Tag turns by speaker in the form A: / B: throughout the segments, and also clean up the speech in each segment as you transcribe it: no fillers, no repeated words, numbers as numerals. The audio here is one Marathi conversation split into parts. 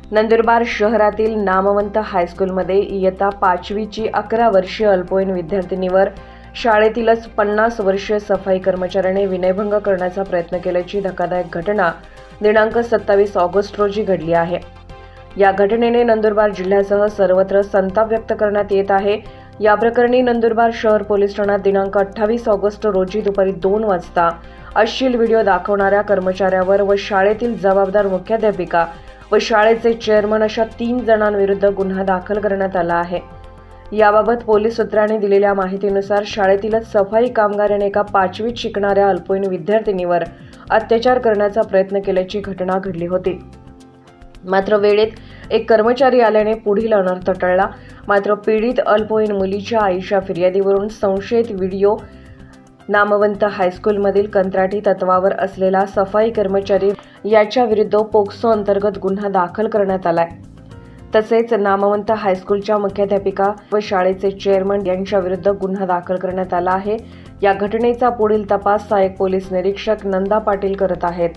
A: नंदुरबार शहरातील नामवंत हायस्कूलमध्ये इयत्ता 5वीची 11 वर्षीय अल्पवयीन विद्यार्थिनीवर शाळेतीलच 50 वर्षीय सफाई कर्मचाऱ्याने विनयभंग करण्याचा प्रयत्न केल्याची धक्कादायक घटना दिनांक 27 ऑगस्ट रोजी घडली आहे। या घटनेने नंदुरबार जिल्ह्यासह सर्वत्र संताप व्यक्त करण्यात येत आहे। या प्रकरणी नंदुरबार शहर पोलीस ठाण्यात दिनांक 28 ऑगस्ट रोजी दुपारी 2 वाजता अश्लील व्हिडिओ दाखवणाऱ्या कर्मचाऱ्यावर व शाळेतील जबाबदार मुख्याध्यापिका व शाळेचे चेअरमन अशा 3 जणांविरुद्ध गुन्हा दाखल करण्यात आला आहे। याबाबत पोलीस सूत्रांनी दिलेल्या माहितीनुसार शाळेतीलच सफाई कामगाराने एका 5वीत शिकणाऱ्या अल्पवयीन विद्यार्थिनीवर अत्याचार करण्याचा प्रयत्न केल्याची घटना घडली होती। मात्र वेळेत एक कर्मचारी आल्याने पुढील अनर्थ टळला। मात्र पीडित अल्पवयीन मुलीच्या आईच्या फिर्यादीवरून संशयित व्हिडिओ नामवंत हायस्कूलमधील कंत्राटी तत्वावर असलेला सफाई कर्मचारी याच्या विरुद्ध पोक्सो अंतर्गत गुन्हा दाखल करण्यात आलाय। तसेच नामवंत हायस्कूलच्या मुख्याध्यापिका व शाळेचे चेअरमन यांच्या विरुद्ध गुन्हा दाखल करण्यात आला आहे। या घटनेचा पुढील तपास सहाय्यक पोलीस निरीक्षक नंदा पाटील करत आहेत।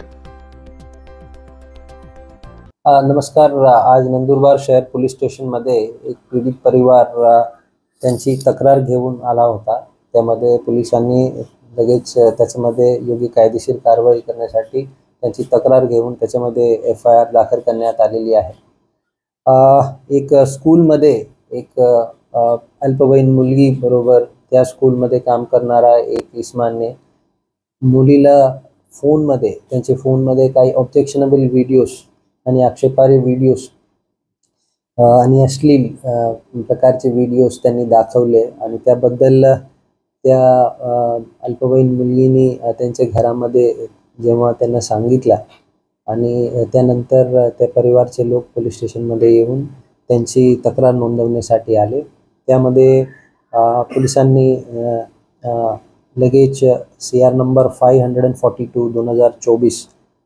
B: नमस्कार। आज नंदुरबार शहर पोलीस स्टेशन मध्ये एक पीडित परिवार त्यांची तक्रार घेऊन आला होता। त्यामध्ये पोलिसांनी लगेच त्याच्यामध्ये योग्य कायदेशीर कारवाई करण्यासाठी त्यांची तक्रार घेऊन त्याच्यामध्ये FIR दाखल करण्यात आलेली आहे। एक स्कूलमध्ये एक अल्पवयीन मुलगी बरोबर त्या स्कूलमध्ये काम करणारा एक इस्मानने मुलीला त्यांच्या फोनमध्ये काही ऑब्जेक्शनेबल व्हिडिओज आणि आक्षेपार्ह व्हिडिओज आणि अश्लील प्रकारचे व्हिडिओज त्यांनी दाखवले आणि त्याबद्दल त्या अल्पवयीन मुलीने त्यांच्या घरामध्ये जेव्हा त्यांना सांगितलं आणि त्यानंतर त्या परिवारचे लोक पोलीस स्टेशनमध्ये येऊन त्यांची तक्रार नोंदवण्यासाठी आले। त्यामध्ये पोलिसांनी लगेच CR नंबर 542 2024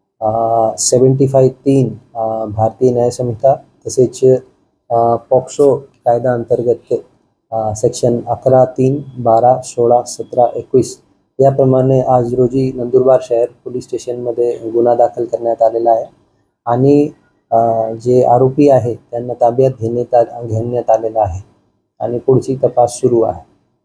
B: 75(3) भारतीय न्याय संहिता तसेच पॉक्सो कायदा अंतर्गत सेक्शन 11, 3, 12, 16, 17, 21 याप्रमाणे आज रोजी नंदुरबार शहर पोलीस स्टेशनमध्ये गुन्हा दाखल करण्यात आलेला आहे आणि जे आरोपी आहे त्यांना ताब्यात घेण्यात आलेला आहे आणि पुढची तपास सुरू आहे।